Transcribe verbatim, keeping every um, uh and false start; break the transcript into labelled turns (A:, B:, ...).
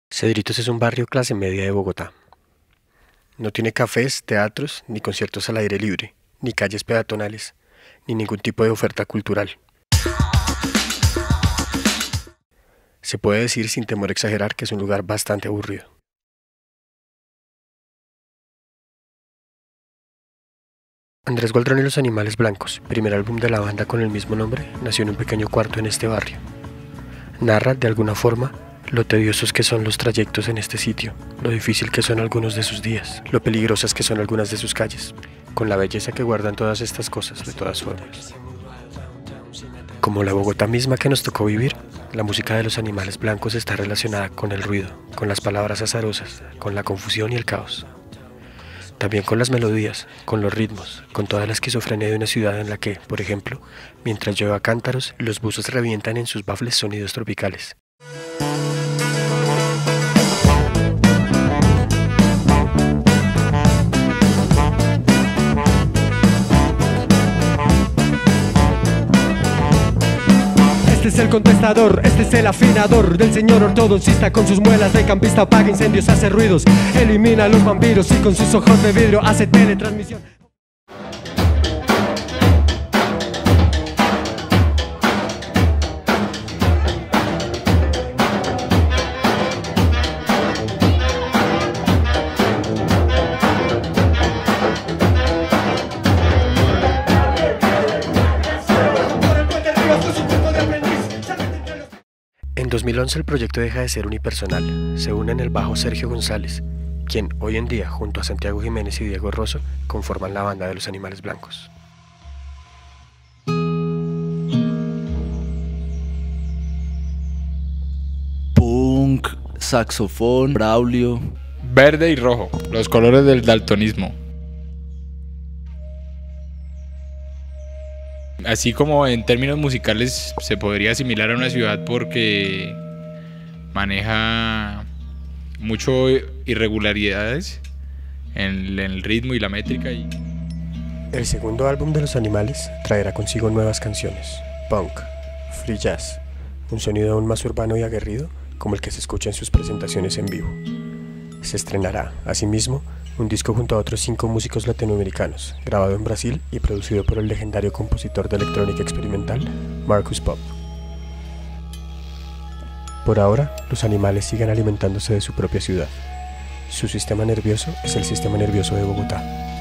A: Cedritos es un barrio clase media de Bogotá. No tiene cafés, teatros, ni conciertos al aire libre, ni calles peatonales, ni ningún tipo de oferta cultural. Se puede decir sin temor a exagerar que es un lugar bastante aburrido. Andrés Gualdrón y los Animales Blancos, primer álbum de la banda con el mismo nombre, nació en un pequeño cuarto en este barrio. Narra, de alguna forma, lo tediosos que son los trayectos en este sitio, lo difícil que son algunos de sus días, lo peligrosas que son algunas de sus calles, con la belleza que guardan todas estas cosas de todas formas. Como la Bogotá misma que nos tocó vivir, la música de los Animales Blancos está relacionada con el ruido, con las palabras azarosas, con la confusión y el caos. También con las melodías, con los ritmos, con toda la esquizofrenia de una ciudad en la que, por ejemplo, mientras llueve a cántaros, los buzos revientan en sus baffles sonidos tropicales.
B: Este es el contestador, este es el afinador del señor ortodoncista. Con sus muelas de campista apaga incendios, hace ruidos, elimina a los vampiros y con sus ojos de vidrio hace teletransmisión.
A: En dos mil once el proyecto deja de ser unipersonal, se une en el bajo Sergio González, quien hoy en día, junto a Santiago Jiménez y Diego Rosso, conforman la banda de los Animales Blancos.
C: Punk, saxofón, Braulio.
D: Verde y rojo, los colores del daltonismo. Así como en términos musicales se podría asimilar a una ciudad porque maneja mucho irregularidades en el ritmo y la métrica. Y...
A: El segundo álbum de los Animales traerá consigo nuevas canciones, punk, free jazz, un sonido aún más urbano y aguerrido como el que se escucha en sus presentaciones en vivo. Se estrenará, asimismo, un disco junto a otros cinco músicos latinoamericanos, grabado en Brasil y producido por el legendario compositor de electrónica experimental, Marcus Pop. Por ahora, los Animales siguen alimentándose de su propia ciudad. Su sistema nervioso es el sistema nervioso de Bogotá.